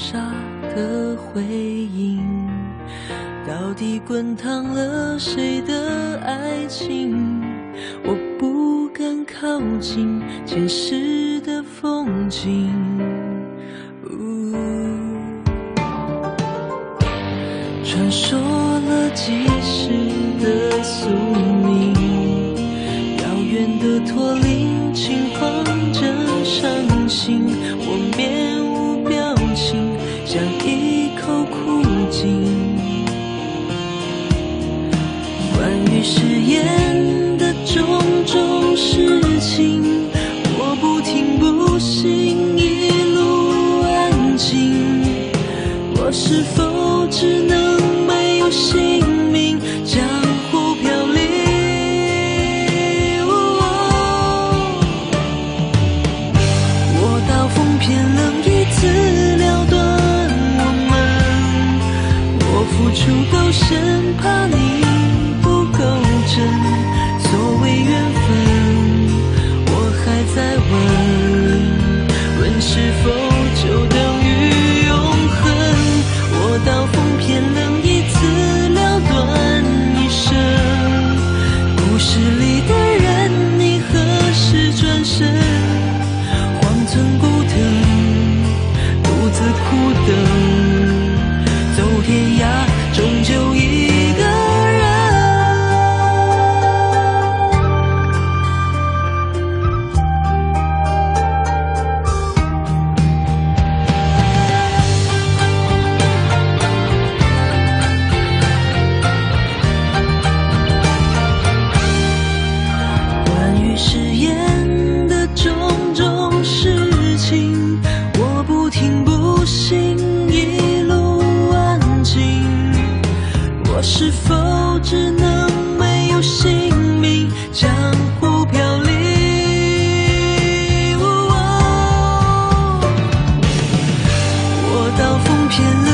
傻的回应，到底滚烫了谁的爱情？我不敢靠近前世的风景。传说了几世的宿命，遥远的驼铃轻晃着伤心，我面无表情，像一口枯井。关于誓言的种种事情，我不听不信，一路安静。我是否只能没有姓名，江湖飘零？我刀锋偏冷，一次了断我们。我付出够深，怕你不够真。所谓缘分，我还在问是否就等于永恒？我刀锋偏冷，一次了断一生。故事里的人，你何时转身？荒村孤灯，独自苦等，走天涯，终究一个人。关于誓言的种种事情，我不听不信，一路安静。我是否只能没有姓名，江湖飘零？我刀锋偏冷，